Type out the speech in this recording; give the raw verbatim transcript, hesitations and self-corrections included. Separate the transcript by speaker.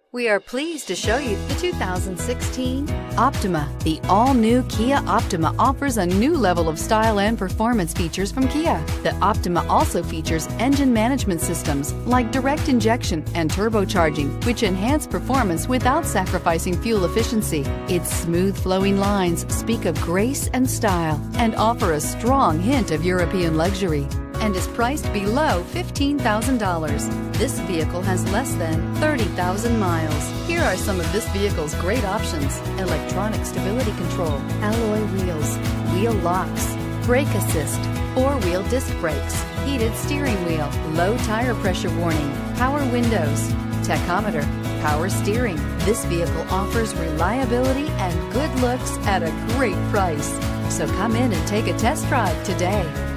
Speaker 1: We are pleased to show you the two thousand sixteen Optima. The all-new Kia Optima offers a new level of style and performance features from Kia. The Optima also features engine management systems like direct injection and turbocharging, which enhance performance without sacrificing fuel efficiency. Its smooth flowing lines speak of grace and style and offer a strong hint of European luxury, and is priced below fifteen thousand dollars. This vehicle has less than thirty thousand miles. Here are some of this vehicle's great options: electronic stability control, alloy wheels, wheel locks, brake assist, four-wheel disc brakes, heated steering wheel, low tire pressure warning, power windows, tachometer, power steering. This vehicle offers reliability and good looks at a great price. So come in and take a test drive today.